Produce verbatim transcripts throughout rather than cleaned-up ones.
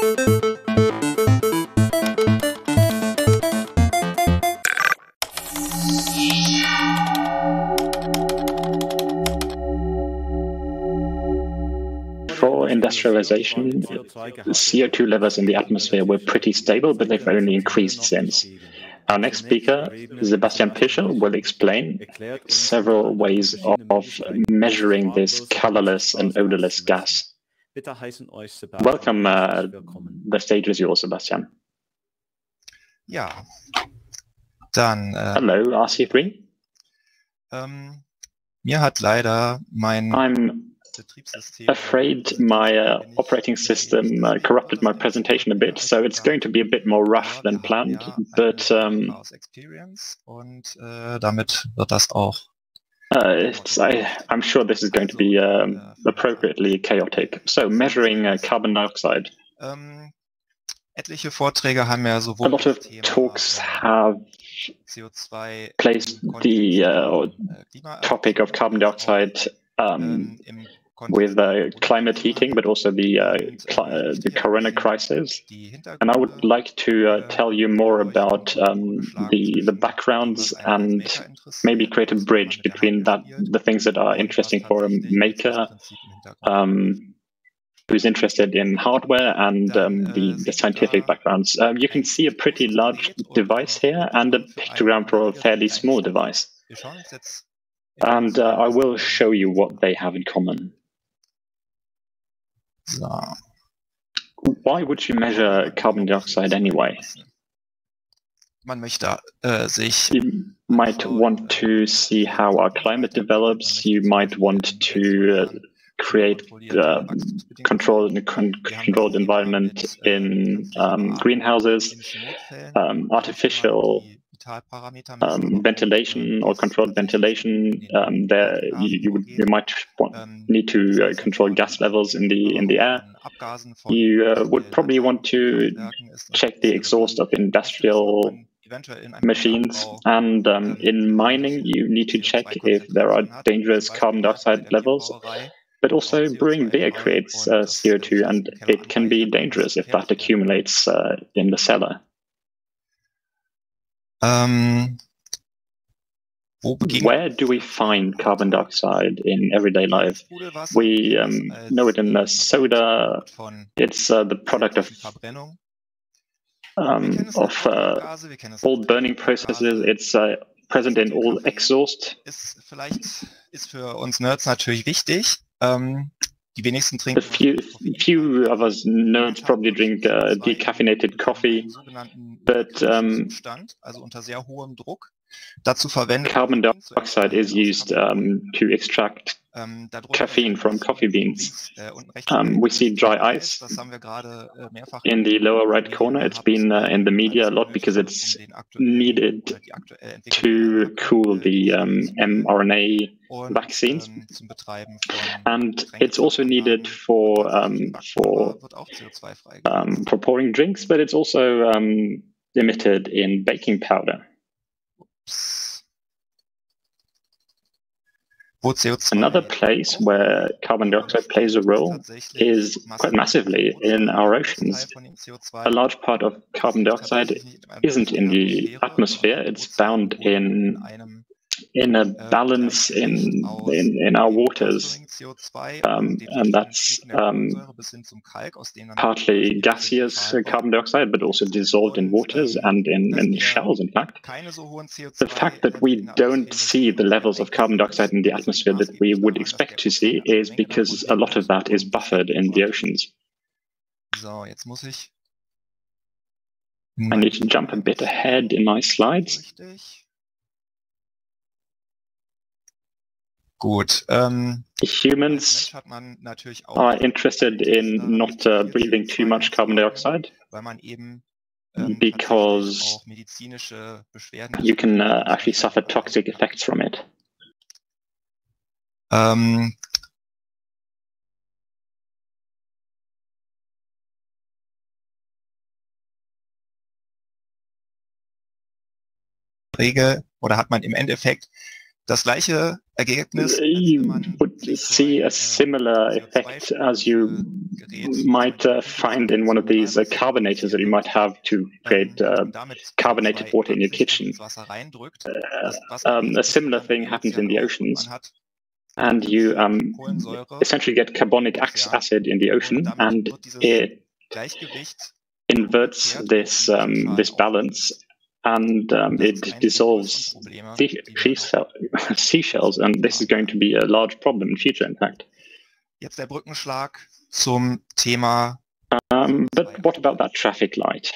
Before industrialization, C O two levels in the atmosphere were pretty stable, but they've only increased since. Our next speaker, Sebastian Pischel, will explain several ways of measuring this colorless and odorless gas. Welcome. Uh, the stage is yours, Sebastian. Ja, dann. Äh, Hello, R C three. Ähm, mir hat leider mein I'm afraid my uh, operating system uh, corrupted my presentation a bit, so it's going to be a bit more rough than planned, but um, und äh, damit wird das auch. Uh, it's, I, I'm sure this is going to be um, appropriately chaotic. So, measuring uh, carbon dioxide. Ähm, etliche Vorträge haben ja sowohl a lot of talks have placed the uh, topic of carbon dioxide um, with uh, climate heating, but also the uh, uh, the corona crisis. And I would like to uh, tell you more about um, the the backgrounds and maybe create a bridge between that the things that are interesting for a maker um, who's interested in hardware and um, the, the scientific backgrounds. Um, you can see a pretty large device here and a pictogram for a fairly small device. And uh, I will show you what they have in common. So. Why would you measure carbon dioxide anyway? Man möchte äh, sich You might want to see how our climate develops. You might want to uh, create uh, controlled, con controlled environment in um, greenhouses, um, artificial um, ventilation or controlled ventilation. Um, there, you, you, would, you might want, need to uh, control gas levels in the in the air. You uh, would probably want to check the exhaust of industrial machines, and um, in mining, you need to check if there are dangerous carbon dioxide levels. But also, brewing beer creates uh, C O two, and it can be dangerous if that accumulates uh, in the cellar. Um, Where do we find carbon dioxide in everyday life? We um, know it in the soda. It's uh, the product of um, of uh, all burning processes. It's uh, present in all exhaust. Ist vielleicht ist für uns Nerds natürlich wichtig. Um, die wenigsten trinken. A few, few of us nerds probably drink uh, decaffeinated coffee, but um, also unter sehr hohem Druck. Dazu verwendet carbon dioxide is used um, to extract caffeine from coffee beans. Um, we see dry ice in the lower right corner. It's been uh, in the media a lot because it's needed to cool the um, mRNA vaccines, and it's also needed for um, for um, for pouring drinks, but it's also um, emitted in baking powder. Another place where carbon dioxide plays a role is quite massively in our oceans. A large part of carbon dioxide isn't in the atmosphere, it's found in in a balance in in, in our waters, um, and that's um, partly gaseous carbon dioxide, but also dissolved in waters and in, in shells, in fact. The fact that we don't see the levels of carbon dioxide in the atmosphere that we would expect to see is because a lot of that is buffered in the oceans. I need to jump a bit ahead in my slides. Gut. Ähm, Humans are interested in not uh, breathing too much carbon dioxide because you can uh, actually suffer toxic effects from it. Ähm, Regel oder hat man im Endeffekt das gleiche Ergebnis. You would see a similar effect as you might uh, find in one of these uh, carbonators that you might have to create uh, carbonated water in your kitchen. Uh, um, a similar thing happens in the oceans. And you um, essentially get carbonic acid in the ocean, and it inverts this um, this balance, and um, it dissolves seashells, and this is going to be a large problem in future, in fact. Jetzt der Brückenschlag zum Thema. Um, but what about that traffic light?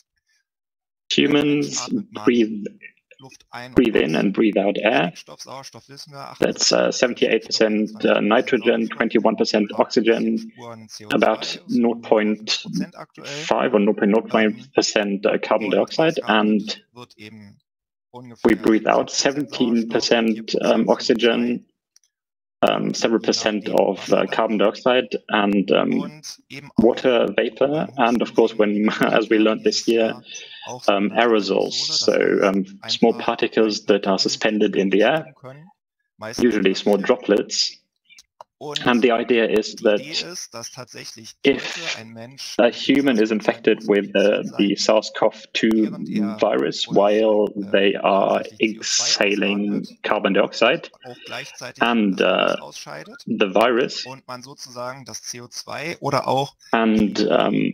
Humans breathe breathe in and breathe out air. That's uh, seventy-eight percent uh, nitrogen, twenty-one percent oxygen, about zero point five or zero point zero five percent uh, carbon dioxide, and we breathe out seventeen percent um, oxygen, um, several percent of uh, carbon dioxide, and um, water vapor, and of course, when, as we learned this year, Um, aerosols, so um, small particles that are suspended in the air, usually small droplets. And the idea is that if a human is infected with uh, the SARS CoV two virus while they are exhaling carbon dioxide and uh, the virus and um,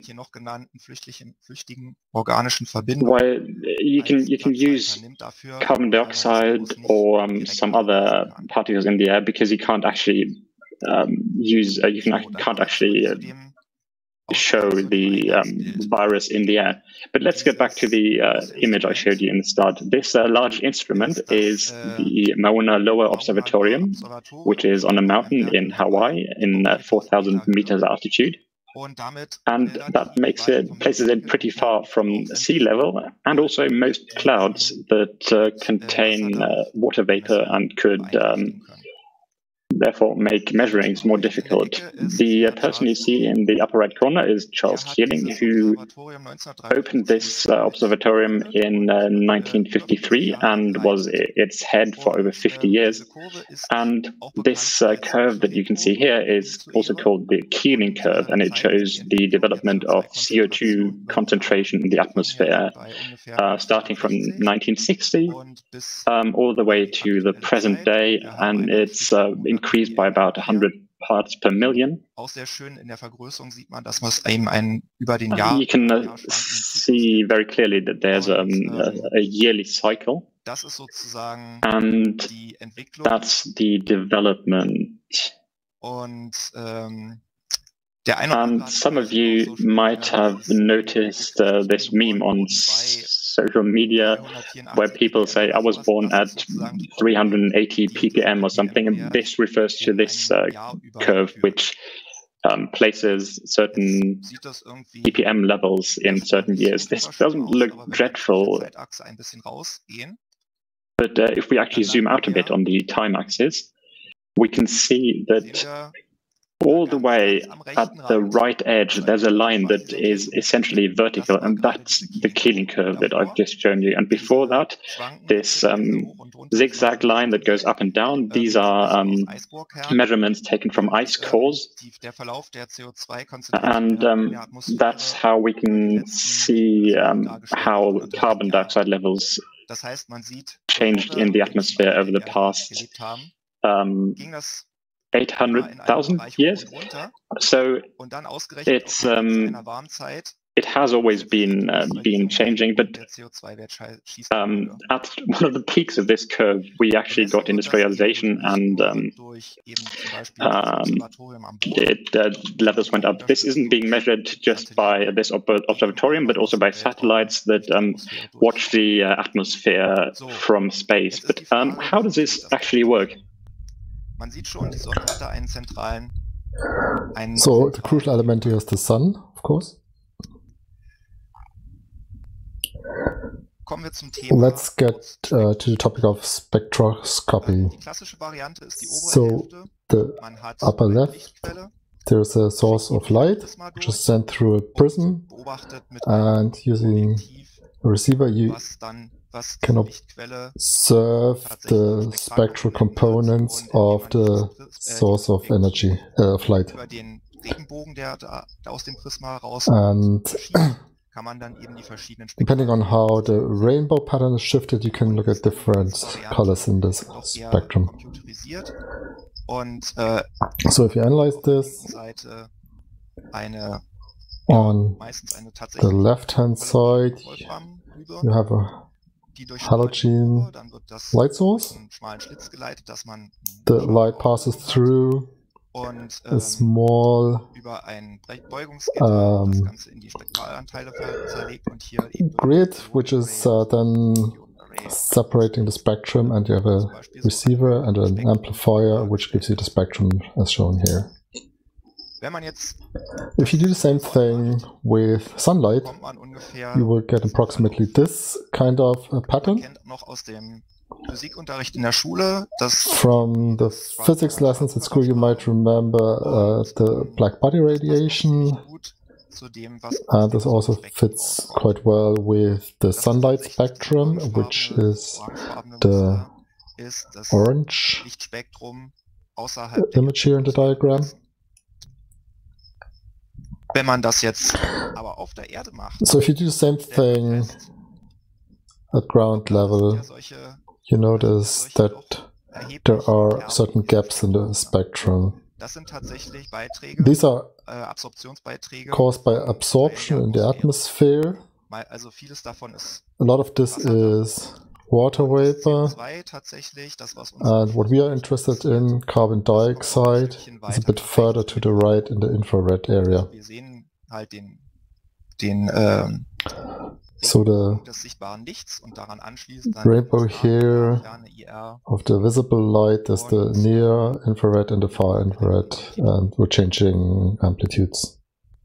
while you can you can use carbon dioxide or um, some other particles in the air because you can't actually Um, use uh, you can can't actually uh, show the um, virus in the air. But let's get back to the uh, image I showed you in the start. This uh, large instrument is the Mauna Loa Observatorium, which is on a mountain in Hawaii in uh, four thousand meters altitude. And that makes it places it pretty far from sea level, and also most clouds that uh, contain uh, water vapor and could um, therefore make measurings more difficult. The uh, person you see in the upper right corner is Charles Keeling, who opened this uh, observatorium in uh, nineteen fifty-three and was its head for over fifty years. And this uh, curve that you can see here is also called the Keeling curve, and it shows the development of C O two concentration in the atmosphere uh, starting from nineteen sixty um, all the way to the present day, and it's uh, increased by about one hundred parts per million. Auch sehr schön in der Vergrößerung sieht man, dass man eben ein über den Jahr. You can uh, see very clearly that there's um, a, a yearly cycle. Das ist sozusagen and die Entwicklung. That's the development. Und ähm, der eine and some of you might have noticed uh, this meme on social media where people say, I was born at three hundred eighty p p m or something, and this refers to this uh, curve, which um, places certain p p m levels in certain years. This doesn't look dreadful, but uh, if we actually zoom out a bit on the time axis, we can see that all the way at the right edge, there's a line that is essentially vertical, and that's the Keeling curve that I've just shown you. And before that, this um, zigzag line that goes up and down, these are um, measurements taken from ice cores. And um, that's how we can see um, how carbon dioxide levels changed in the atmosphere over the past um, eight hundred thousand years. So it's um, it has always been uh, been changing, but um, at one of the peaks of this curve, we actually got industrialization, and um, um, it, uh, levels went up. This isn't being measured just by this observatorium, but also by satellites that um, watch the uh, atmosphere from space. But um, how does this actually work? Man sieht schon, die Sonne hatte einen zentralen, einen so the crucial element here is the sun, of course. Kommen wir zum Thema. Let's get uh, to the topic of spectroscopy. Die klassische Variante ist die obere So Hälfte. the Man hat upper eine left, Lichtquelle, there's a source of light which is sent through a prism, beobachtet mit einem and using Objektiv, a receiver you was dann was can die Lichtquelle observe the spectral components of the source of energy, uh, of light. Über den Regenbogen, der da aus dem Prisma raus And kann man dann eben die verschiedenen depending on how the rainbow pattern is shifted, you can look at different colors in this spectrum. Computerisiert. Und äh, So if you analyze this Seite eine, on meistens eine the left-hand side, you have a die durch halogen dann wird das light source. einen schmalen Schlitz geleitet, dass man The light passes through und a ähm, small über ein Brech- Beugungsgitter um, das Ganze in die Spektralanteile ver- zerlegt und hier eben durch grid, which is uh, then Array separating the spectrum, and you have a receiver and an amplifier, which gives you the spectrum as shown here. Wenn man jetzt If you do the same thing with sunlight, kommt man ungefähr, you will get approximately this kind of uh, man pattern. kennt noch aus dem Physikunterricht in der Schule, dass From the physics lessons at school, you might remember uh, the black body radiation, gut zu dem, was and this also fits quite well with the sunlight spectrum, which is the ist das orange Lichtspektrum außerhalb der image here in the diagram. Wenn man das jetzt aber auf der Erde macht, So if you do the same thing at ground level, ja solche you notice that there are certain gaps in the spectrum. Das sind tatsächlich Beiträge, These are äh, Absorptionsbeiträge, caused by absorption in the atmosphere. Mal- also vieles davon ist A lot of this is water vapor, C O zwei tatsächlich, das was uns and what we are interested in, carbon dioxide, is a bit further to the right in the infrared area. wir sehen halt den den ähm, So the des sichtbaren Lichts und daran anschließend dann rainbow das here ferne I R of the visible light is the near infrared and the far infrared, and we're changing amplitudes.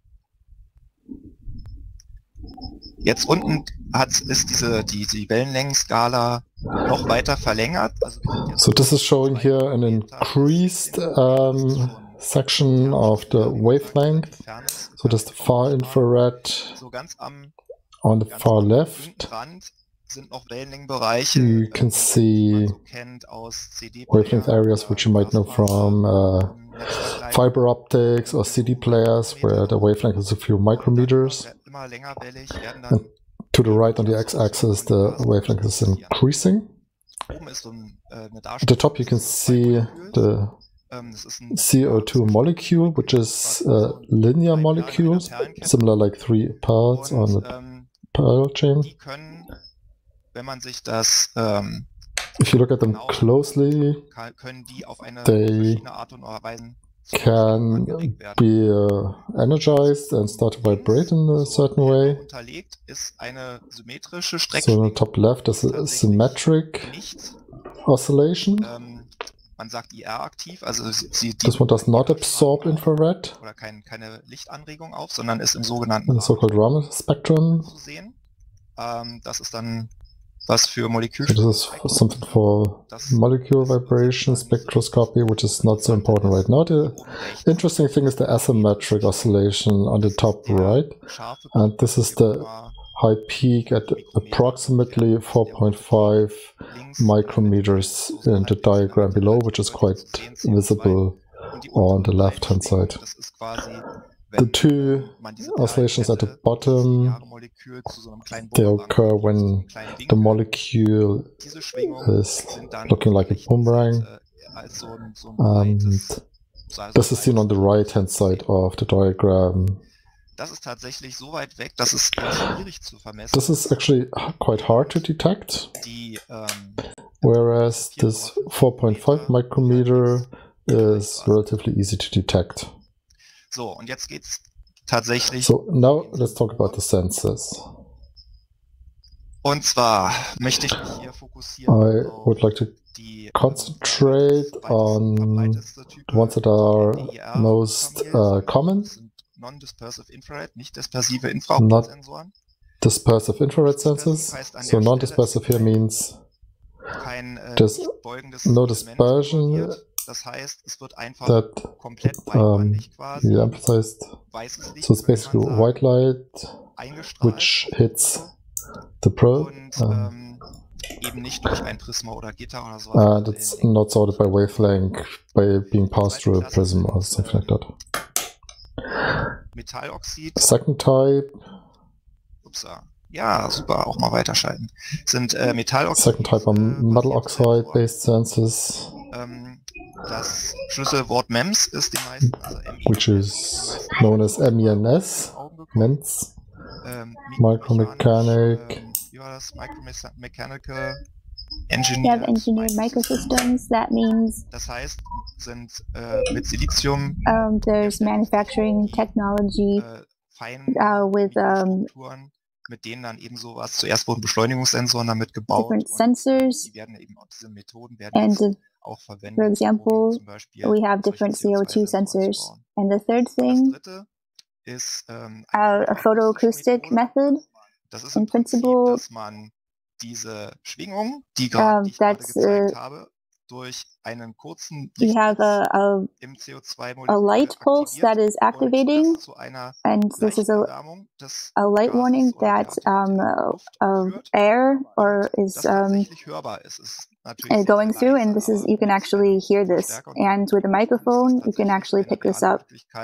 Jetzt unten hat, ist diese die, die Wellenlängenskala noch weiter verlängert. Also wir sind jetzt So this is showing here an increased um, section of the wavelength. So that's the far infrared so ganz am on the ganz far am left. linken Rand sind noch Wellenlängenbereiche, You can ähm, die see man so kennt aus C D wavelength areas which you might know from uh, fiber optics or C D players, where the wavelength is a few micrometers. Immer längerwellig werden And dann to the right on the x-axis, the wavelength is increasing. oben ist so ein, äh, eine At the top you can see the ähm, das ist ein C O two molecule, which is a linear molecule, similar like three pearls on und, the ähm, pearl chain. die können, wenn man sich das ähm, If you look at them genau closely, kann, können die auf eine they verschiedene Art und Weise can angeregt werden. be uh, energized and start to vibrate in a certain way. Unterlegt ist eine symmetrische So on the Streckschwingung. top left is a symmetric Nicht, oscillation. ähm, man sagt I R aktiv, also sie, sie die This one does not absorb infrared oder kein, keine Lichtanregung auf, sondern ist im sogenannten in the so-called Raman spectrum. zu sehen. Ähm, das ist dann was für Molekül. So this is something for molecule vibration spectroscopy, which is not so important right now. The interesting thing is the asymmetric oscillation on the top right, and this is the high peak at approximately four point five micrometers in the diagram below, which is quite visible on the left hand side. Das ist quasi, The two oscillations at the bottom, they occur when the molecule is looking like a boomerang, and this is seen on the right hand side of the diagram. Das ist tatsächlich so weit weg, dass es schwierig zu vermessen. This is actually quite hard to detect, Die, ähm, whereas this four point five micrometer is relatively easy to detect. so, und jetzt geht's tatsächlich. So now let's talk about the senses. Und zwar möchte ich mich hier fokussieren I auf would like to die concentrate on the ones that are most uh, common. Non-dispersive Infrared, nicht dispersive Infrarotsensoren. Dispersive infrared sensors. So non-dispersive here means Kein äh, there's nicht beugendes no Element dispersion involviert. Das heißt, es wird einfach that komplett um, breitbandig quasi you emphasized. weißes Licht, So it's würde basically man sagen, white light eingestrahlt. which hits the probe. Und Um, ähm, eben nicht durch ein Prisma oder Gitter oder so. Uh, that's not sorted by wavelength by being passed through a prism or something like that. Metalloxid. Second type. Upsa. Ja, super, auch mal weiterschalten. Sind äh, Metalloxid. Second type are metal oxide based sensors. Ähm, das Schlüsselwort M E M S ist den meisten, also M E M S, which is known as M E M S, M E M S, ähm, Micromechanic. Ähm, wie war das? Micromechanical Engineer. You have engineered microsystems. That means das heißt, sind äh, mit Silizium. Um, there's manufacturing technology äh, fein, uh, with um, mit denen dann eben sowas. Zuerst wurden Beschleunigungssensoren damit gebaut. Different sensors. Die werden eben auch diese Methoden werden and jetzt auch verwendet. For example, um zum Beispiel we have different C O two sensors. And the third thing, das dritte ist ähm, uh, a photoacoustic method. Das ist in im Prinzip, principle, dass man diese Schwingung, die, grad, uh, die ich gerade gezeigt uh, habe, durch einen kurzen you have a, a, im C O zwei a light pulse that is activating, and this is a, a light warning that um, of air or is um, going through, and this is you can actually hear this. And with a microphone, you can actually pick this up.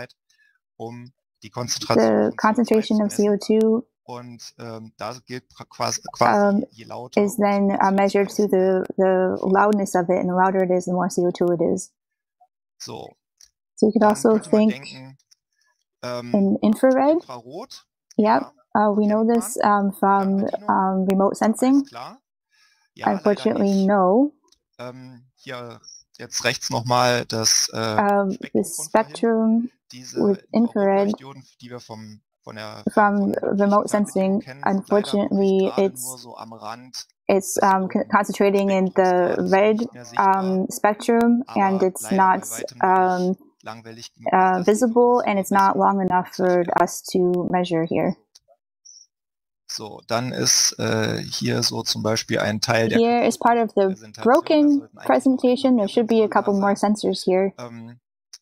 The concentration of C O two Und ähm, da gilt quasi, quasi um, je lauter is then uh, measured through the, the loudness of it, and the louder it is, the more C O two it is. So, so you could also think denken, ähm, in infrared. Infrarot, yep, uh, we know this um, from um, remote sensing. Ja, Unfortunately, no. Ähm, hier jetzt rechts nochmal das äh, um, the spectrum with infrared. Die wir vom From remote sensing, unfortunately, it's it's um, concentrating in the red um, spectrum, and it's not um, uh, visible, and it's not long enough for us to measure here. So, dann ist äh, hier so zum Beispiel ein Teil der Here is part of the broken presentation. There should be a couple more sensors here. Ähm,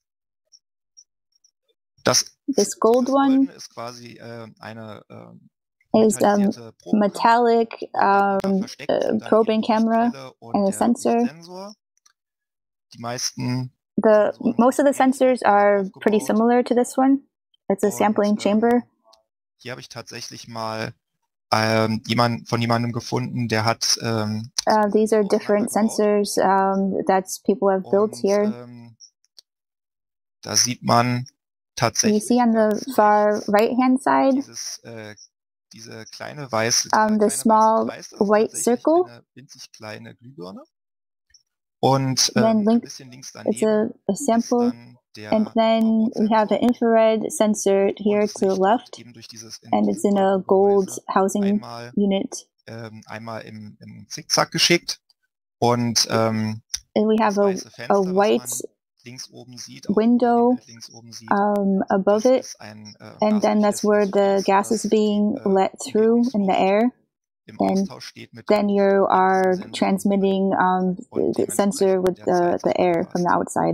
das This gold one ist quasi äh, eine äh, is a metallic um, uh, probing camera and a sensor. Die meisten the most of the sensors are pretty similar to this one. It's a sampling chamber. Hier habe ich tatsächlich mal ähm, jemand, von jemandem gefunden, der hat ähm, uh, these are different sensors um, that people have built here. Ähm, da sieht man you see on the far right-hand side, dieses, äh, diese kleine weiße, um, the small white circle. Eine winzig kleine Glühbirne. Und äh, then link, ein bisschen links daneben it's a, a sample, der and then we have an infrared sensor here to the left, and it's in a gold housing einmal, unit. Ähm, einmal im, im Zickzack geschickt. Und ähm, and we have a, Fenster, a white links oben sieht, window links oben sieht, um, above it, ein, äh, and then that's where the gas is being äh, let through in the air. And then you are transmitting um, the sensor with the, the air from the outside.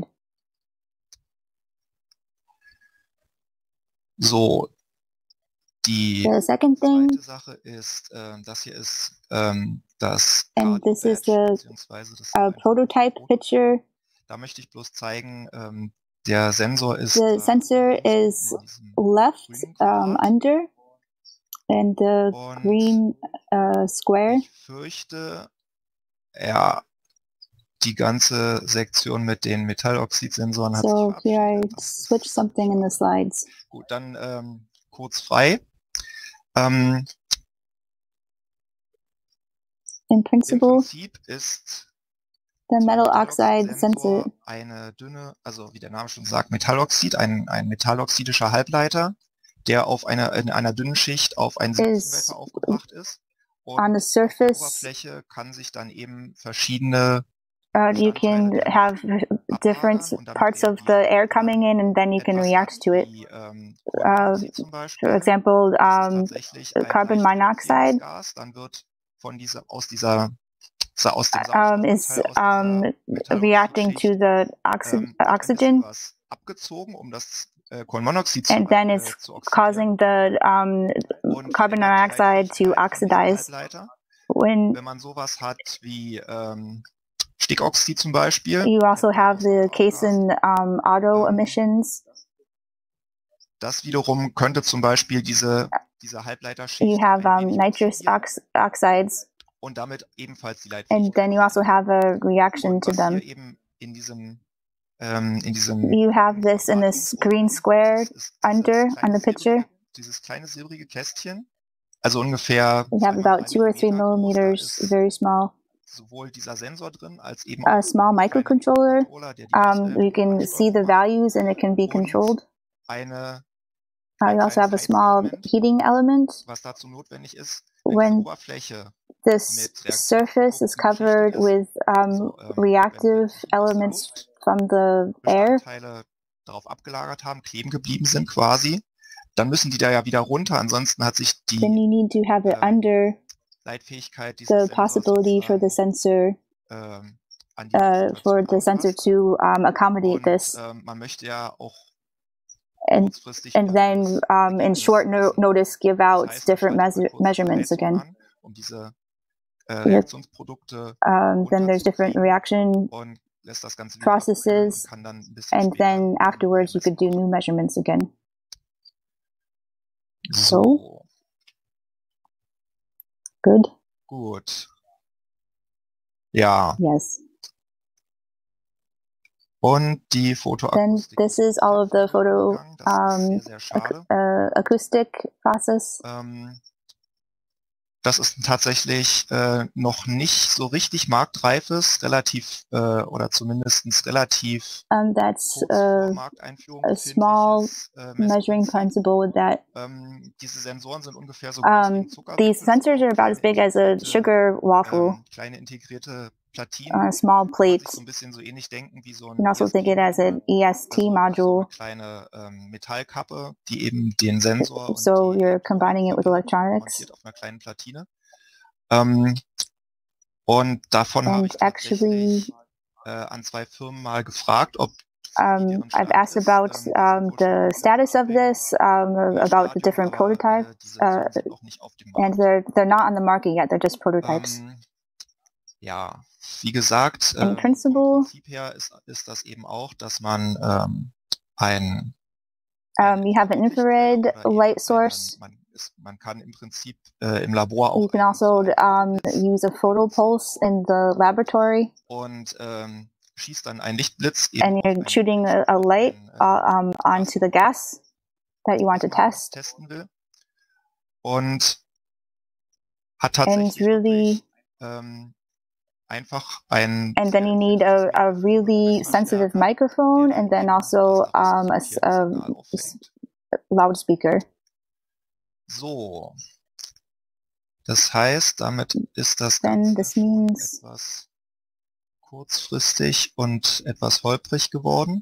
So, die the second thing, zweite Sache ist, äh, das hier ist ähm, das and this is the uh, prototype picture. Da möchte ich bloß zeigen, ähm, der Sensor ist the sensor äh, is left um, under, and the und green uh, square. Ich fürchte, ja, die ganze Sektion mit den Metalloxid-Sensoren hat so sich here I switch something in the slides. Gut, dann ähm, kurz frei. Ähm, in principle, Im Prinzip ist the metal oxide sensor eine dünne, also wie der Name schon sagt, Metalloxid, ein, ein metalloxidischer Halbleiter, der auf einer, in einer dünnen Schicht auf einen Siliziumwafer aufgebracht ist. Und on the surface, auf der Oberfläche kann sich dann eben verschiedene uh, you can have different parts of the air coming in, and then you can react to it. Uh, for example, um, carbon monoxide dann wird von dieser, aus dieser aus dem um, is um, reacting to the oxy ähm, oxygen, abgezogen, um das äh, Kohlenmonoxid zu, and then it's äh, zu causing the um, carbon monoxide to oxidize when wenn man sowas hat wie ähm, Stickoxid zum Beispiel. You also have the case in um, auto emissions. Das wiederum könnte zum Beispiel diese, diese Halbleiterschicht. You have um, nitrous ox oxides. Und damit ebenfalls die Leitfähigkeit. And then you also have a reaction und to was them. Hier eben in diesem, ähm, in diesem you have this in this green square ist, ist under on the picture. Dieses kleine silbrige Kästchen, also ungefähr. You have about two or three millimeters, very small. Sowohl dieser Sensor drin als eben a small microcontroller. Um, you can see the values and it can be controlled. Eine, uh, you also have a small heating element. Was dazu notwendig ist, when this surface is covered with um, reactive elements from the air. Darauf abgelagert haben, kleben geblieben sind quasi, dann müssen die da ja wieder runter, ansonsten hat sich die Then you need to have it under Leitfähigkeit the possibility for the sensor ähm, uh, for the sensor to um, accommodate und, this. Ähm, man möchte ja auch and, and then um, in short no notice give out different measure measurements again. Um diese, äh, Reaktionsprodukte um, then there's different reaction processes, and then afterwards you could do new measurements again. So, good. Gut. Ja. Yes. Und die Fotoakustik. Then this is all of the photo um, sehr, sehr ac uh, acoustic process. Ähm, das ist tatsächlich äh, noch nicht so richtig marktreifes, relativ äh, oder zumindest relativ um, that's uh, a small äh, measuring principle with that. Ähm, diese Sensoren sind ungefähr so um, These sensors are about as big as a sugar waffle. Ähm, kleine integrierte Platinen, a small plate. So ein bisschen so ähnlich denken wie so ein you can also think it as an E S T also module. So eine kleine ähm, Metallkappe, die eben den Sensor so und you're combining it with electronics. Montiert auf einer kleinen Platine. Ähm, und davon habe ich tatsächlich äh, an zwei Firmen mal gefragt, ob Um, I've asked about um, the status of this, um, about the different prototypes, uh, and they're they're not on the market yet. They're just prototypes. Ähm, ja, wie gesagt, in äh, principle, vom Prinzip her ist, ist das eben auch, dass man ähm, ein um, you have an infrared light source. Man, ist, man kann im Prinzip äh, im Labor auch. You can also um, use a photopulse in the laboratory. Und ähm, schießt dann ein Lichtblitz. And you're shooting a, a light uh, um, onto the gas that you want to test. Testen will. Und hat tatsächlich really, ähm, einfach ein. And then you need a, a really sensitive microphone, and then also um, a, a, a loudspeaker. So. Das heißt, damit ist das then this means etwas kurzfristig und etwas holprig geworden.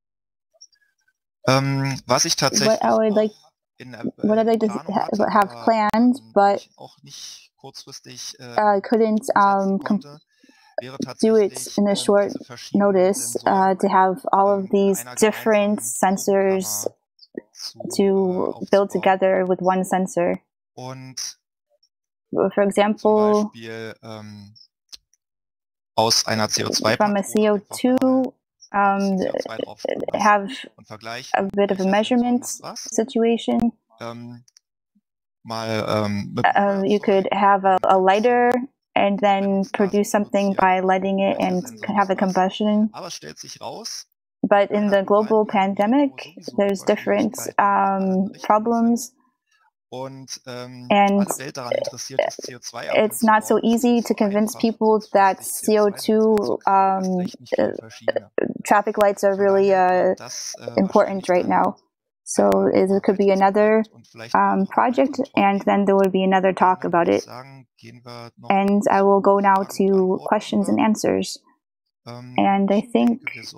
Ähm, was ich tatsächlich what I would like, in der what I'd like to hatte, have planned, but auch nicht kurzfristig äh, I couldn't um, konnte, do it in a short notice uh, to have all of these different sensors to build together with one sensor. Und for example, Beispiel, ähm, aus einer C O zwei from a C O two, um, have a bit of a measurement situation. Ähm, mal, ähm, uh, you could have a, a lighter and then produce something by lighting it and have a combustion. Aber es stellt sich raus, but in the global pandemic, there's different um, problems. Und, ähm, and C O zwei it's not so easy to convince people that C O two um, uh, traffic lights are really uh, important right now. So it could be another um, project, and then there would be another talk about it. And I will go now to questions and answers. And I think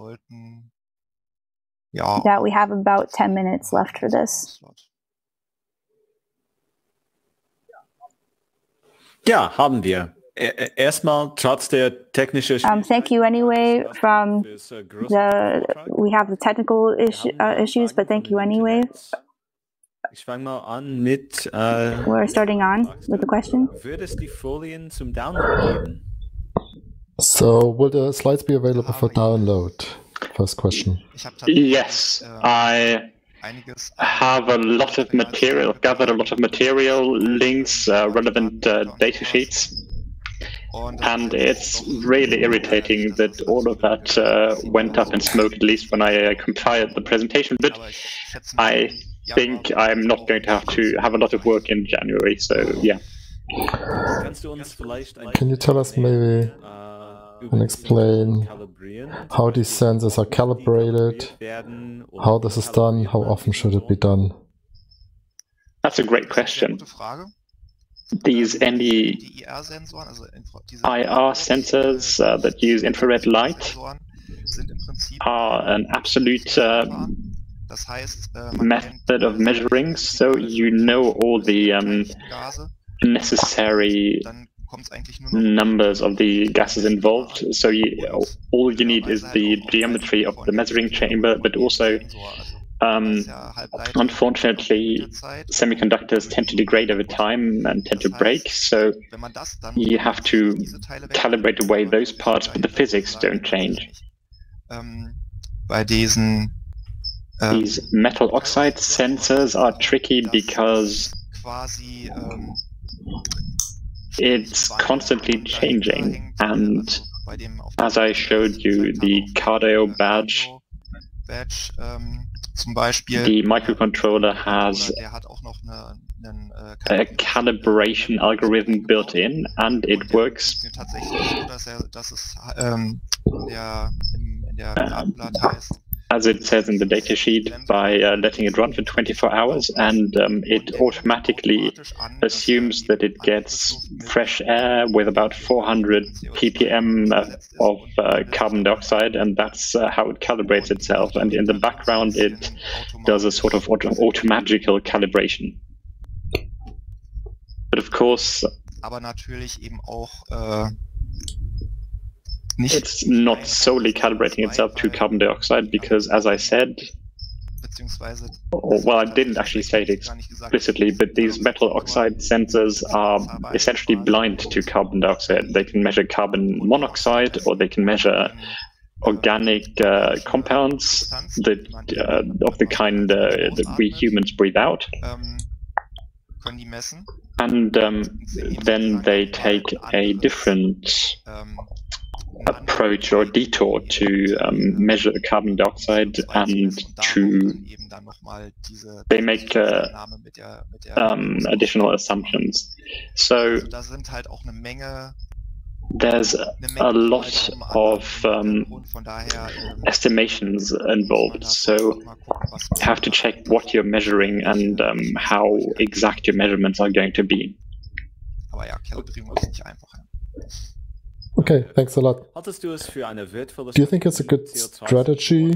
that we have about ten minutes left for this. Ja, haben wir. Erstmal trotz der technischen. Um, thank you anyway. From the we have the technical issue, uh, issues, but thank you anyway. Ich fange mal an mit. Äh, We're starting on with the question. Wird es die Folien zum Download geben? So, will the slides be available for download? First question. Yes, I have a lot of material, gathered a lot of material, links, uh, relevant uh, data sheets. And it's really irritating that all of that uh, went up in smoke, at least when I uh, compiled the presentation. But I think I'm not going to have to have a lot of work in January, so yeah. Can you tell us maybe and explain how these sensors are calibrated, how this is done, how often should it be done? That's a great question. These N D I R sensors uh, that use infrared light are an absolute uh, method of measuring, so you know all the um, necessary numbers of the gases involved. So you, all you need is the geometry of the measuring chamber, but also Um, unfortunately, semiconductors tend to degrade over time and tend to break, so you have to calibrate away those parts, but the physics don't change. Bei diesen, um, These metal oxide sensors are tricky because it's constantly changing, and as I showed you, the Cardio badge, badge um, Zum Beispiel, the microcontroller has a calibration algorithm built in, and it works um, as it says in the datasheet, by uh, letting it run for twenty-four hours, and um, it automatically assumes that it gets fresh air with about four hundred p p m of uh, carbon dioxide, and that's uh, how it calibrates itself. And in the background, it does a sort of auto automagical calibration. But of course, aber natürlich eben auch, uh it's not solely calibrating itself to carbon dioxide because, as I said, or, well, I didn't actually say it explicitly, but these metal oxide sensors are essentially blind to carbon dioxide. They can measure carbon monoxide, or they can measure organic uh, compounds that uh, of the kind uh, that we humans breathe out. And um, then they take a different approach or detour to um, measure carbon dioxide, and to they make uh, um, additional assumptions. So there's a lot of um, estimations involved, so you have to check what you're measuring and um, how exact your measurements are going to be. Okay, thanks a lot. Do you think it's a good strategy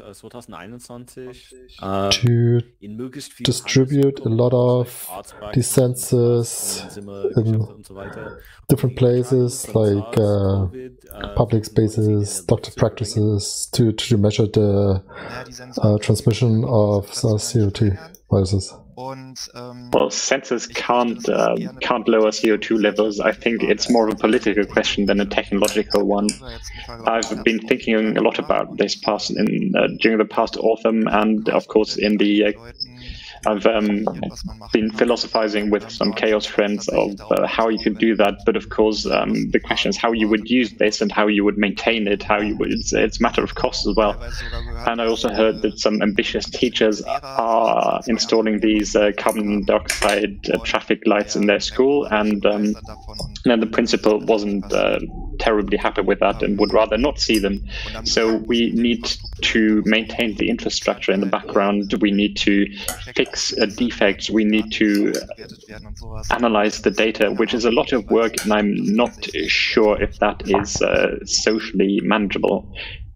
to distribute a lot of these sensors in different places, like uh, public spaces, doctor practices, to, to measure the uh, transmission of C O two viruses? Well, sensors can't uh, can't lower C O two levels. I think it's more of a political question than a technological one. I've been thinking a lot about this past in uh, during the past autumn, and of course in the uh, I've um, been philosophizing with some chaos friends of uh, how you could do that, but of course um, the question is how you would use this and how you would maintain it, how you would, it's, it's a matter of cost as well. And I also heard that some ambitious teachers are installing these uh, carbon dioxide uh, traffic lights in their school, and um, and the principal wasn't uh, terribly happy with that and would rather not see them. So we need to maintain the infrastructure in the background. We need to fix uh, defects. We need to analyze the data, which is a lot of work, and I'm not sure if that is uh, socially manageable.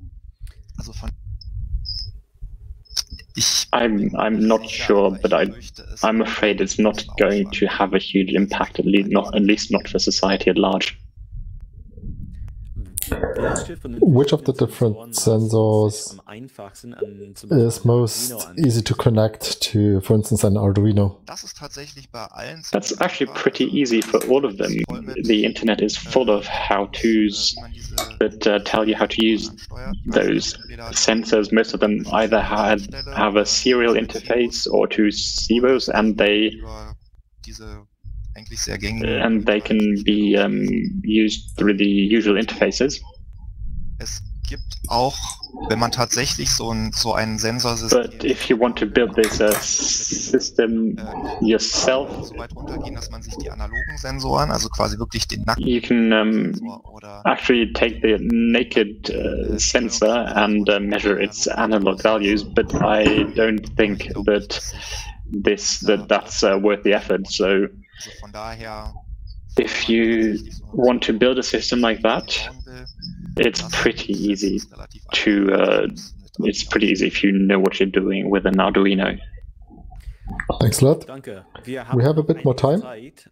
I'm I'm not sure, but I I'm afraid it's not going to have a huge impact, at least not at least not for society at large. which of the different sensors is most easy to connect to, for instance, an Arduino? That's actually pretty easy for all of them. The internet is full of how-tos that uh, tell you how to use those sensors. Most of them either have, have a serial interface or two C B O S, and they and they can be um, used through the usual interfaces. Es gibt auch, wenn man tatsächlich so ein so ein Sensorsystem. But if you want to build this uh, system yourself, so weit runtergehen, dass man sich die analogen Sensoren, also quasi wirklich den nackten you can um, actually take the naked uh, sensor and uh, measure its analog values. But I don't think that this that that's uh, worth the effort. So if you want to build a system like that, it's pretty easy to, uh, it's pretty easy if you know what you're doing with an Arduino. Thanks a lot. We have a bit more time.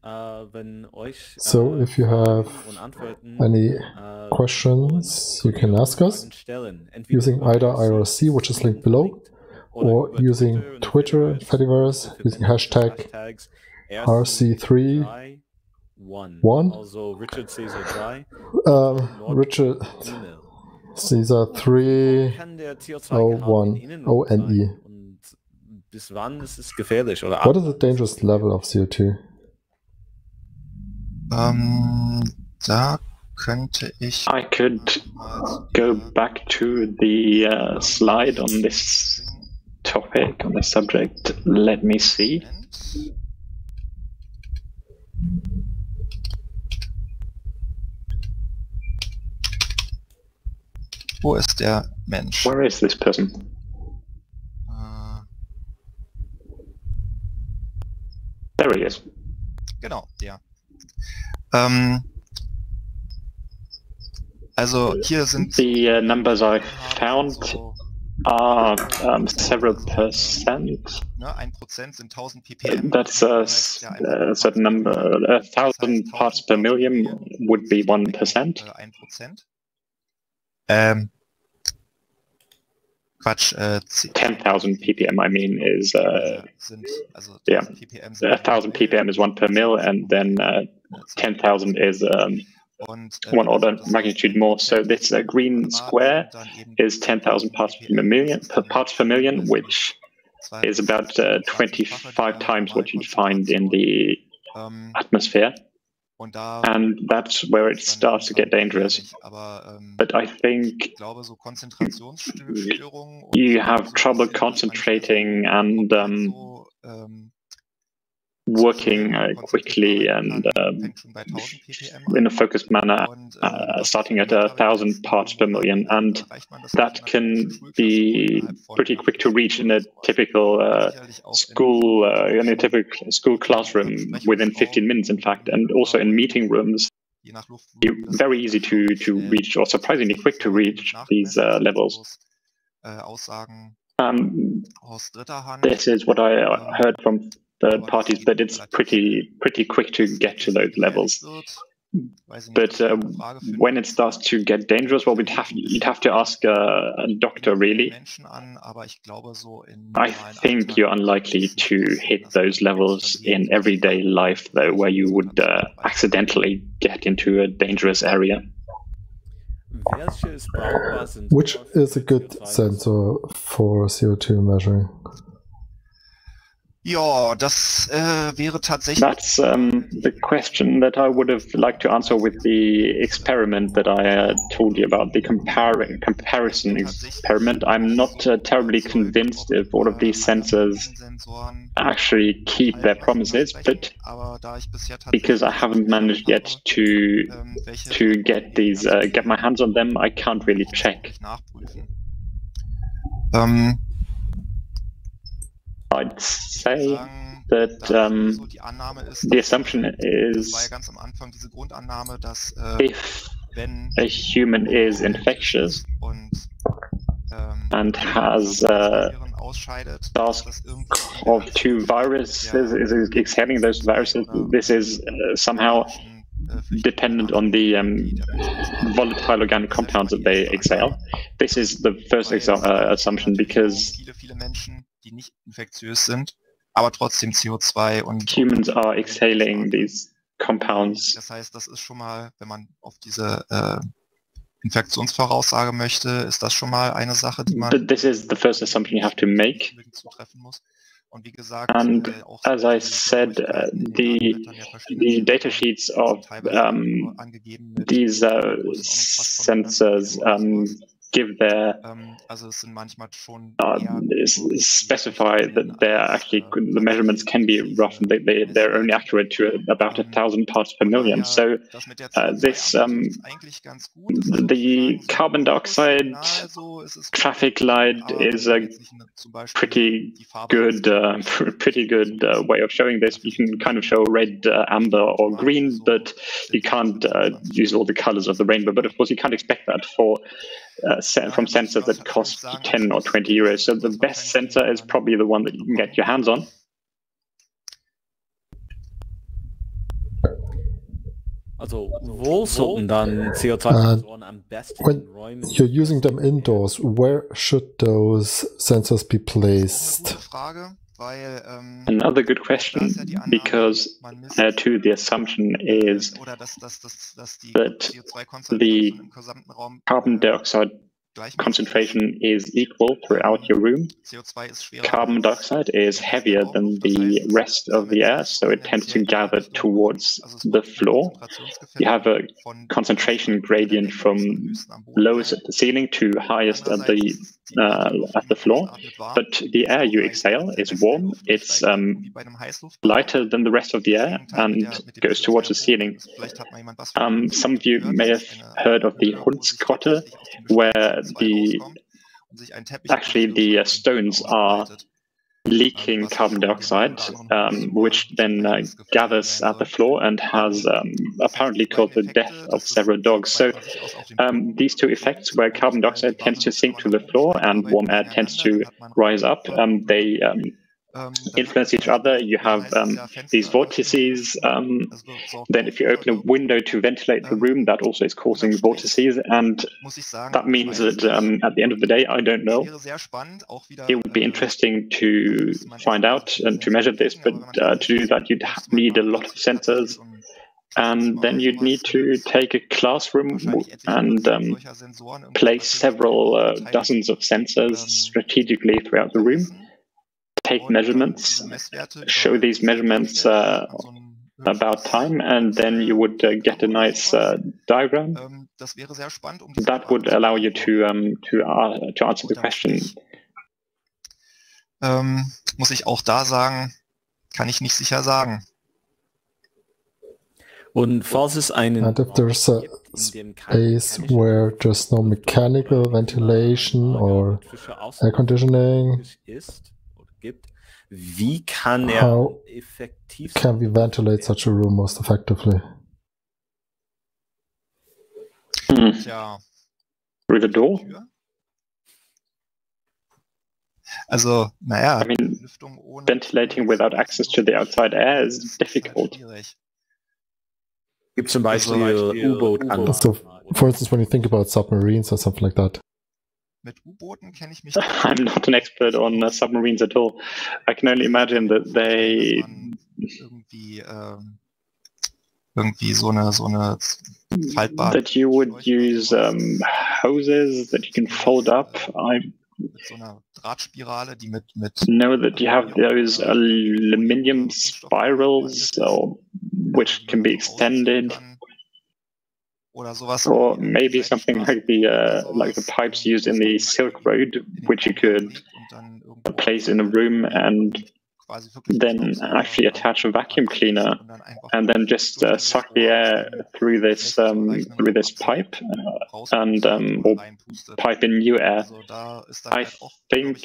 So if you have any questions, you can ask us using either I R C, which is linked below, or using Twitter, Fediverse, using hashtag R C three. One. Also Richard Caesar drei. Um, Richard Caesar three oh one O N E. Bis wann ist es gefährlich? Oder what is the dangerous level of C O two? Um, da könnte ich. I could go back to the uh, slide on this topic, on this subject. Let me see. Wo ist der Mensch? Where is this person? Uh, there he is. Genau, der. Ähm, also hier sind the uh, numbers I found are um, several percent. Ne, ein Prozent sind tausend ppm. That's a, a certain number. A thousand parts per million would be one percent. Ein Prozent. Ähm, Quatsch, äh, ten thousand ppm, I mean, is, uh, sind, also yeah, a thousand ppm is one per mil, and then uh, ten thousand is um, one order magnitude more. So this uh, green square is ten thousand parts per million, per parts per million, which is about uh, twenty-five times what you'd find in the atmosphere. And that's where it starts to get dangerous. But I think you have trouble concentrating and um, working uh, quickly and um, in a focused manner, uh, starting at a thousand parts per million, and that can be pretty quick to reach in a typical uh, school, uh, in a typical school classroom within fifteen minutes, in fact, and also in meeting rooms. Very easy to to reach, or surprisingly quick to reach these uh, levels. Um, this is what I heard from third parties, but it's pretty pretty quick to get to those levels. But uh, when it starts to get dangerous, well, we'd have you'd have to ask a, a doctor, really. I think you're unlikely to hit those levels in everyday life, though, where you would uh, accidentally get into a dangerous area. Which is a good sensor for C O two measuring? Ja, das äh, wäre tatsächlich. That's um, the question that I would have liked to answer with the experiment that I uh, told you about, the compar comparison experiment. I'm not uh, terribly convinced if all of these sensors actually keep their promises, but because I haven't managed yet to to get these, uh, get my hands on them, I can't really check. Um. I'd say that um, the assumption is if a human is infectious and has uh, SARS CoV two virus, is, is exhaling those viruses, this is uh, somehow dependent on the um, volatile organic compounds that they exhale. This is the first uh, assumption because viele, viele Menschen, die nicht infektiös sind, aber trotzdem C O zwei und humans are exhaling these compounds. Das heißt, das ist schon mal, wenn man auf diese äh, Infektionsvoraussage möchte, ist das schon mal eine Sache, die man This is the first assumption you have to make. Zutreffen muss. Und wie gesagt, and as I said, uh, the the data sheets of um, these uh, sensors um, give their also es sind manchmal schon uh, specify that they're actually the measurements can be rough and they, they they're only accurate to about a thousand parts per million. So uh, this um, the carbon dioxide traffic light is a pretty good uh, pretty good uh, way of showing this. You can kind of show red, uh, amber, or green, but you can't uh, use all the colors of the rainbow. But of course, you can't expect that for Uh, from sensors that cost ten or twenty euros. So the best sensor is probably the one that you can get your hands on. Also, wo sollten dann C O zwei-Sensoren am besten in Räumen? When you're using them indoors, where should those sensors be placed? Another good question, because uh, too the assumption is that the carbon dioxide concentration is equal throughout your room. Carbon dioxide is heavier than the rest of the air, so it tends to gather towards the floor. You have a concentration gradient from lowest at the ceiling to highest at the uh, at the floor. But the air you exhale is warm. It's um, lighter than the rest of the air and goes towards the ceiling. Um, some of you may have heard of the Hundskotte, where the actually the uh, stones are leaking carbon dioxide, um, which then uh, gathers at the floor and has um, apparently caused the death of several dogs. So um, these two effects, where carbon dioxide tends to sink to the floor and warm air tends to rise up, um, they um, influence each other. You have um, these vortices. Um, then if you open a window to ventilate the room, that also is causing vortices. And that means that um, at the end of the day, I don't know. It would be interesting to find out and to measure this, but uh, to do that, you'd need a lot of sensors. And then you'd need to take a classroom and um, place several uh, dozens of sensors strategically throughout the room. Take measurements, show these measurements uh, about time, and then you would uh, get a nice uh, diagram. That would allow you to um, to uh, to answer the question. Ähm, muss ich auch da sagen, kann ich nicht sicher sagen. Und falls es einen and if there's a space where there's no mechanical ventilation or air conditioning, gibt, wie kann er how effektiv can we ventilate such a room most effectively? Hmm. Tja. Through the door? Also, naja, I mean, ventilating without access to the outside air is difficult. Gibt zum Beispiel U-Boot-Anlagen. So, for instance, when you think about submarines or something like that. Mit U-Booten kenne ich mich. I'm not an expert on uh, submarines at all. I can only imagine that they irgendwie ähm, irgendwie so eine so eine faltbare that you would use um, hoses that you can fold up. I so einer Drahtspirale, die mit mit know that you have those aluminium spirals, so, which can be extended. Or maybe something like the uh, like the pipes used in the Silk Road, which you could place in a room and then actually attach a vacuum cleaner and then just uh, suck the air through this um, through this pipe uh, and um, or pipe in new air. I think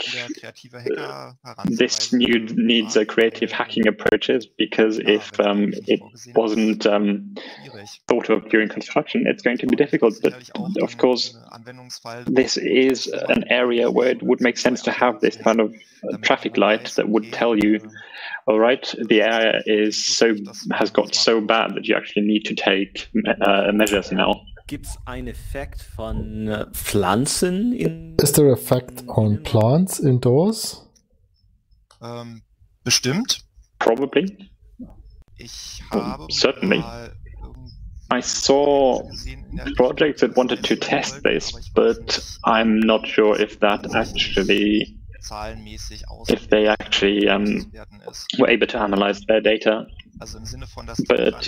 this new needs a creative hacking approaches, because if um, it wasn't um, thought of during construction, it's going to be difficult. But of course, this is an area where it would make sense to have this kind of traffic light that would tell you all right, the air is so has got so bad that you actually need to take uh, measures now. Gibt's einen Effekt von uh, Pflanzen in? Is there an effect on plants indoors? Ähm, bestimmt. Probably. Ich habe Certainly. mal I saw projects that wanted to test this, but I'm not sure if that actually, if they actually um, were able to analyze their data. But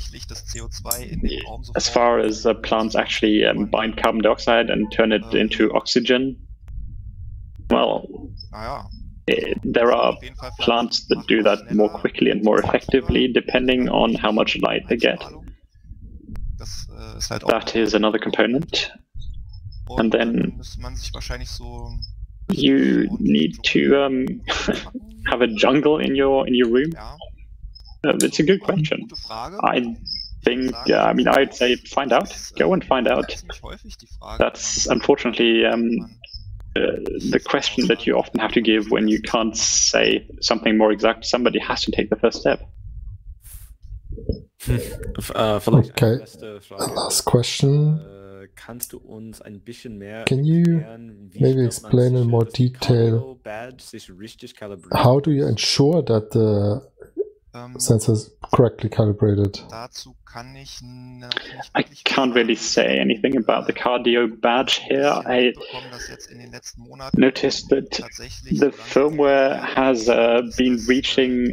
as far as uh, plants actually um, bind carbon dioxide and turn it into oxygen, well, it, there are plants that do that more quickly and more effectively, depending on how much light they get. That is another component. And then you need to um, have a jungle in your in your room. Uh, that's a good question. I think, uh, I mean, I'd say find out. Go and find out. That's unfortunately um, uh, the question that you often have to give when you can't say something more exact. Somebody has to take the first step. Okay, last question. Can you maybe explain in more detail how do you ensure that the sensor is correctly calibrated? I can't really say anything about the cardio badge here. I noticed that the firmware has uh, been reaching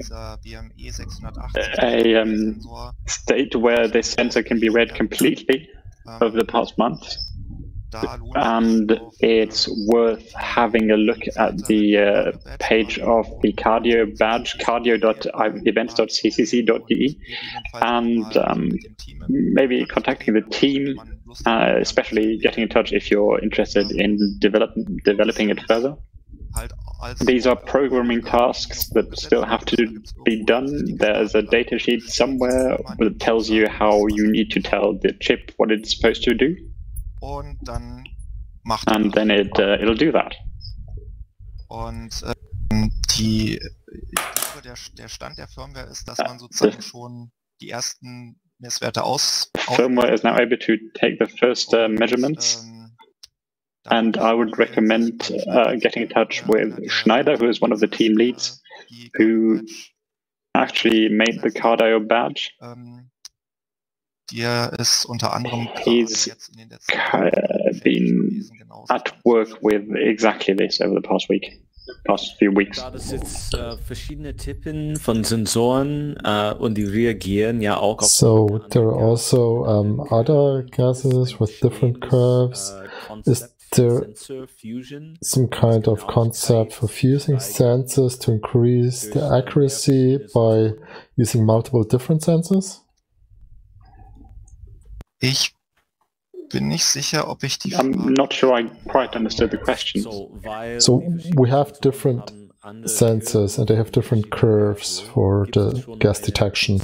a um, state where the sensor can be read completely over the past month. And it's worth having a look at the uh, page of the cardio badge, cardio dot events dot c c c dot d e, and um, maybe contacting the team, uh, especially getting in touch if you're interested in develop developing it further. These are programming tasks that still have to be done. There's a data sheet somewhere that tells you how you need to tell the chip what it's supposed to do. Und dann macht and then it uh, it'll do that. Und ähm, die der, der Stand der Firmware ist, dass man sozusagen schon die ersten Messwerte aus. Firmware is now able to take the first uh, measurements, ähm, and I would recommend uh, getting in touch with Schneider, who is one of the team leads, who actually made the cardio badge. Ähm, Der ist unter anderem He's uh, been at work with exactly this over the past week, past few weeks. Da das jetzt uh, verschiedene Typen von Sensoren uh, und die reagieren ja auch auf. So there are also um, other gases with different curves. Is there some kind of concept for fusing sensors to increase the accuracy by using multiple different sensors? Ich bin nicht sicher, ob ich die I'm not sure I quite understood the question. So we have different sensors and they have different curves for the gas detection.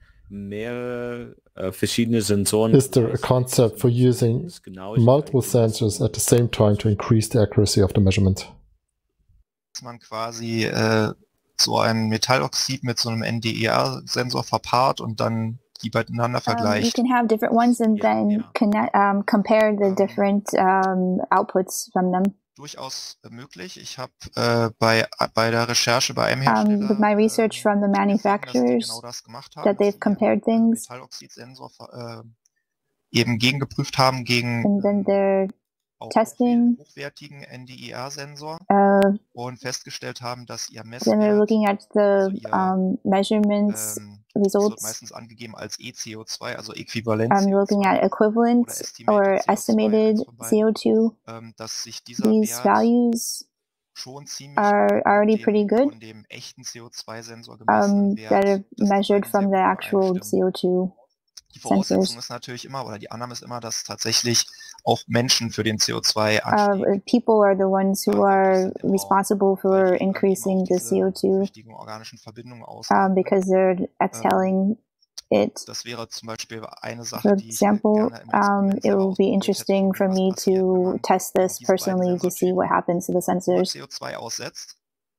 Is there a concept for using multiple sensors at the same time to increase the accuracy of the measurement? Dass man quasi äh, so ein Metalloxid mit so einem N D E R-Sensor verpaart und dann die miteinander vergleicht. Um, you can have different ones and ja, then ja. connect, um, compare the different um, outputs from them. Durchaus möglich. Ich habe äh, bei, bei der Recherche bei einem Hersteller um, with my research from the manufacturers genau das gemacht haben, that they've compared things, Metalloxidsensor äh, eben gegengeprüft haben gegen and then they're auch testing hochwertigen N D E R-Sensor uh, und festgestellt haben, dass ihr then they're Messwert, looking at the also ihr, um, measurements ähm, das wird results. meistens angegeben als E C O zwei, also Äquivalent I'm looking at equivalent or estimated C O two. ähm, dass sich dieser These Wert values schon ziemlich are already dem, pretty good, von dem echten C O zwei Sensor um, gemessenen that Wert are des measured Designs from the sehr gut actual übereinstimmen. C O two Die Voraussetzung sensors. ist natürlich immer, oder die Annahme ist immer, dass tatsächlich auch Menschen für den C O zwei Uh, Anstieg people are the ones who are responsible for increasing the C O two wichtigen organischen Verbindungen um, ausmachen. because they're exhaling it. Das wäre zum Beispiel eine Sache, For die ich example, gerne im um, Experiment it selber will be ausprobiert interesting hätte, for was me passiert, wenn to man test this diese beiden personally to see what Sensortypen happens to the nur sensors. C O zwei aussetzt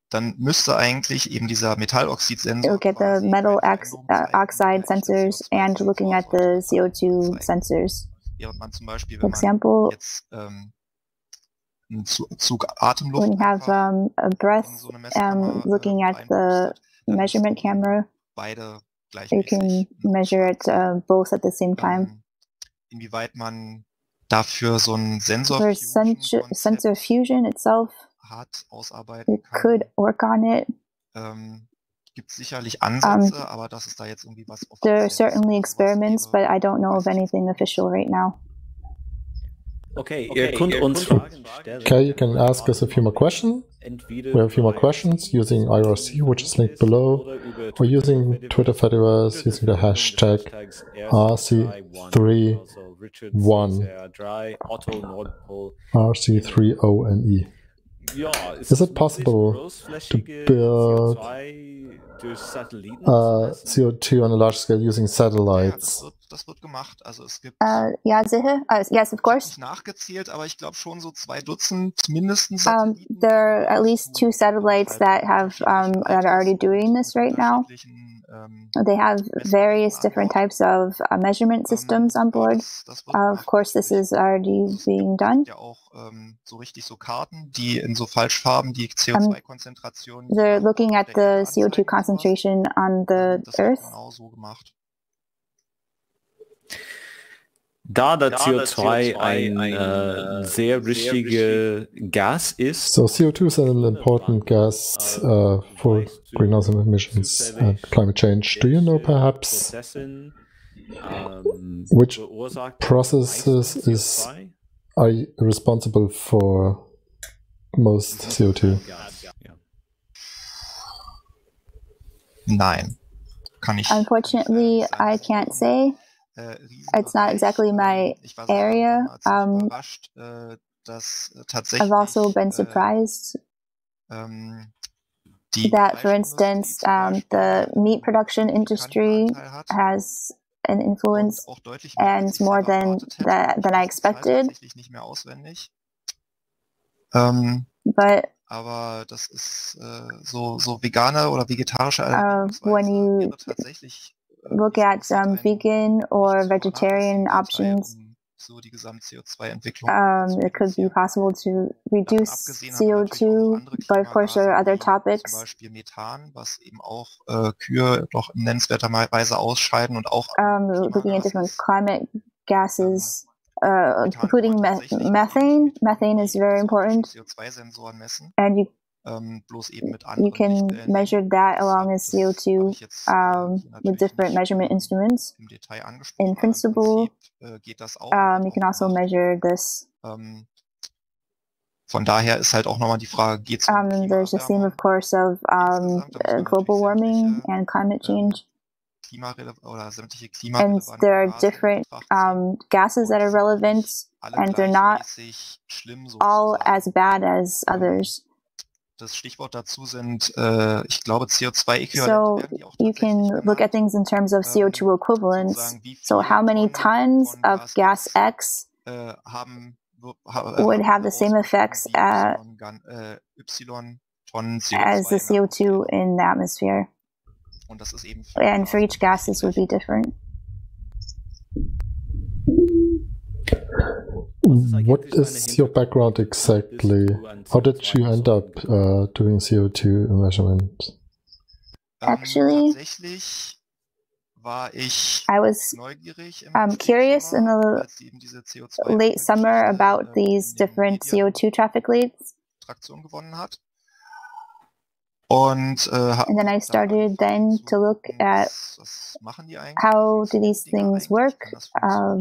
dann müsste eigentlich eben dieser Metalloxid-Sensor look at the metal oxide sensors and looking at the C O two sensors. Während man zum Beispiel, For wenn example, man jetzt ähm, einen Zug Atemluft when you have um, a breath, so um, looking at the measurement camera, beide you can measure it uh, both at the same time. Inwieweit man dafür so einen Sensor For sensor, sensor fusion itself, hat, ausarbeiten you could work on it. Ähm, gibt sicherlich Ansätze, um, aber das ist da jetzt irgendwie was. There are certainly experiments, but I don't know of anything official right now. Okay, ihr könnt uns Fragen stellen. Okay, you can ask us a few more questions. We have a few more questions using I R C, which is linked below, or using Twitter Fediverse, using the hashtag R C three one, R C three O N E. Is it possible to build uh, C O two on a large scale using satellites? Das wird gemacht. Also es gibt uh, ja, sicher. Uh, yes, of course. Nachgezählt, aber ich glaube schon so zwei Dutzend mindestens. Um, there are at least two satellites that have um, that are already doing this right now. They have various different types of uh, measurement systems on board. Uh, of course, this is already being done. Ja auch ähm, so richtig so Karten, die in so Falschfarben die C O zwei Konzentration. Um, they're looking at the C O two concentration on the Earth. Genau so gemacht. Da der C O zwei ein äh, sehr wichtiger Gas ist. So C O two is an important gas uh, for greenhouse emissions and climate change. Do you know perhaps which processes is are responsible for most C O two? Nein, kann ich. Unfortunately, I can't say. It's not exactly my area. Um, I've also been surprised that, for instance, um, the meat production industry has an influence and more than that than I expected. But aber das ist äh, so, so vegane oder vegetarische uh, when you look at um, vegan or vegetarian options, so die Gesamt-C O zwei Entwicklung. Um, it could be possible to reduce C O two, but of course there are other topics. Zum Beispiel Methan, was eben auch äh, Kühe doch in nennenswerter Weise ausscheiden und auch um, looking at different climate gases, uh, including me methane. Methane is very important. C O zwei Sensoren messen. And you Ähm, bloß eben mit you can measure that along with C O two um, with different measurement instruments. In principle, äh, geht das auch, um, you can also measure this. Ähm, von daher ist halt auch nochmal die Frage, geht's um, um there's a theme, of course, of um, uh, global warming and climate change. Oder sämtliche and there are different um, gases that are relevant, and they're not all as bad as others. Das Stichwort dazu sind, äh, ich glaube, C O zwei Äquivalente. So you can look at things in terms of C O two equivalents. So how many tons of gas X would have the same effects at, as the C O two in the atmosphere? And for each gas, this would be different. What is your background exactly? How did you end up uh, doing C O two measurement? Actually, I was um, curious in the late summer about these different C O two traffic lights. Und, äh, and then I started then to look at how do these things work. Um,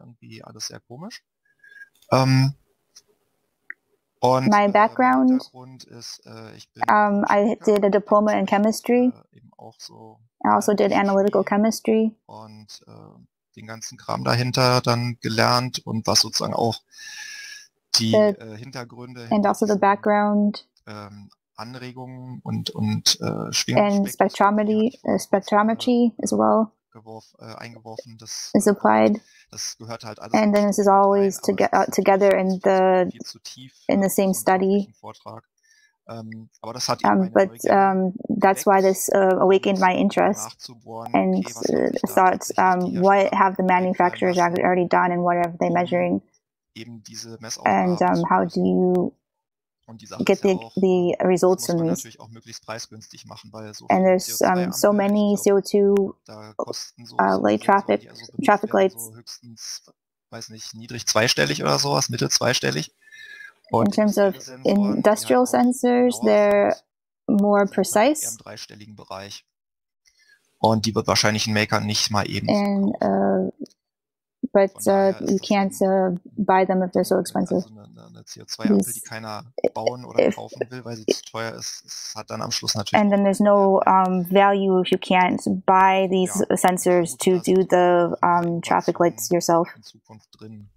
um, und my background, ist, äh, ich bin um, I did a diploma in chemistry. Äh, eben auch so I also did analytical chemistry. Und äh, den ganzen Kram dahinter dann gelernt und was sozusagen auch die the, äh, Hintergründe and also the background ähm, Anregungen und und äh, Schwingungen and spectrometry, uh, spectrometry as well geworf, äh, eingeworfen. Das is applied. Das gehört halt alles. And then this is always to get uh, together in the in the same study. Um, aber das hat um, but um, that's why this uh, awakened my interest and uh, thought, um, what have the manufacturers already done and what are they measuring? And um, how do you get the, the results from these? And there's um, so many C O two uh, light traffic, traffic lights. Weiß nicht, niedrig zweistellig oder sowas, mittel zweistellig. In terms of industrial sensors, they're more precise. Im dreistelligen Bereich. Und die wird wahrscheinlich ein Maker nicht mal eben. And, uh, but uh, you can't uh, buy them if they're so expensive. Also eine, eine C O zwei Ampel, die keiner bauen oder kaufen will, weil sie zu teuer ist, es hat dann am Schluss natürlich. And then there's no um, value if you can't buy these ja. sensors to do the um, traffic lights yourself. In Zukunft drin.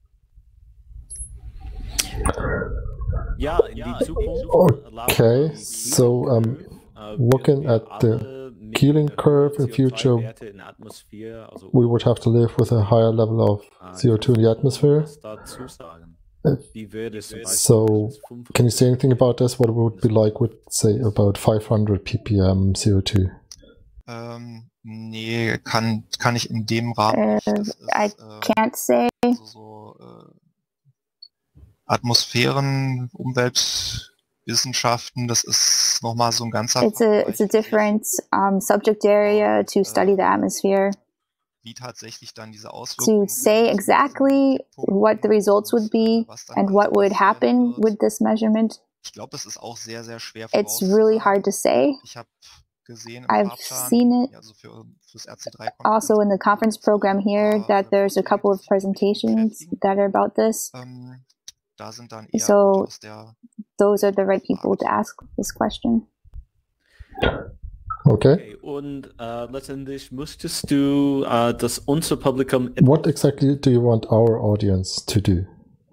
Ja, in die Zukunft. Okay, so um, looking at the Keeling curve in future, we would have to live with a higher level of C O two in the atmosphere. So, can you say anything about this? What it would be like with, say, about five hundred p p m C O two? Ähm, nee, kann, kann ich in dem Rahmen nicht. Das ist, I can't say. Also so, äh, Atmosphären, Umweltwissenschaften, das ist nochmal so ein ganzer It's a, it's a different um, subject area to study the atmosphere. Wie tatsächlich dann diese Auswirkungen to say exactly what the results would be and what would happen with this measurement. Ich glaube, es ist auch sehr, sehr schwer. It's really hard to say. Ich habe gesehen, I've seen it also für, fürs R C drei also in the conference program here that there's a couple of presentations that are about this. Um, da sind dann eher so aus der those are the right people to ask this question. Okay. Okay. Und uh, letztendlich müsstest du uh, das unser Publikum. What exactly do you want our audience to do?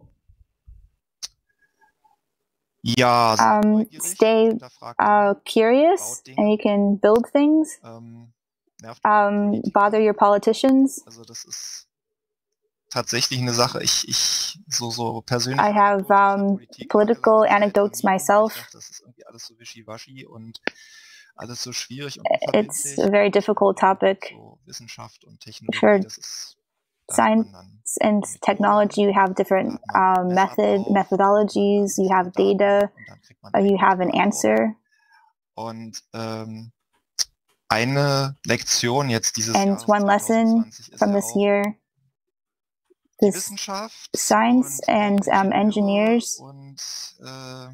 Ja, um, stay uh, curious and you can build things. Um, um, bother your politicians. Also das ist tatsächlich eine Sache. Ich, ich so so persönlich. I have um, political anecdotes myself. Das ist irgendwie alles so wischiwaschi und alles so schwierig und it's a very difficult topic. So Wissenschaft und Technologie, sure. Das ist, Science and technology, you have different uh, method methodologies, you have data, uh, you have an answer. Und ähm, eine Lektion jetzt dieses and one lesson from this year, this science and um, engineers und äh,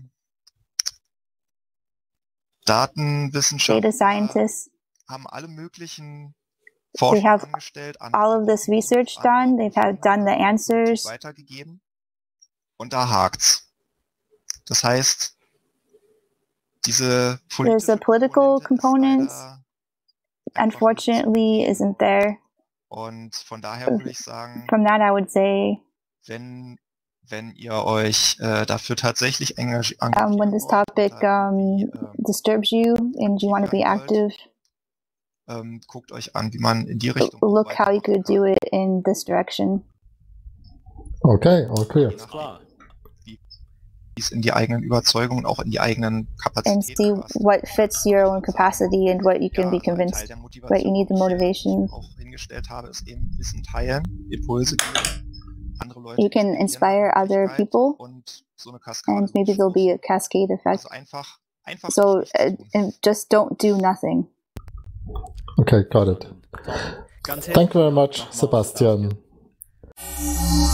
Datenwissenschaftler data scientists haben alle möglichen they have all of this research done, they've had done the answers. Weitergegeben. Und da hakt's. Das heißt, diese There's a political component, unfortunately, isn't there. Und von daher würde ich sagen, from that I would say, wenn wenn ihr euch äh, dafür tatsächlich engagiert, um, when this topic um, disturbs you and you want to be active, ähm, guckt euch an, wie man in die Richtung look how you could do it in this direction. Okay, all clear. Wie es in die eigenen Überzeugungen, auch in die eigenen Kapazitäten and see passt. what fits your own capacity and what you can ja, be convinced. But you need the motivation. Die ich auch hingestellt habe, ist eben Wissen teilen, Impulse geben. Andere Leute you can inspire other people, und so eine Kaskade and maybe there'll be a cascade effect. Also einfach, einfach so uh, just don't do nothing. Okay, got it. Thank you very much, Sebastian.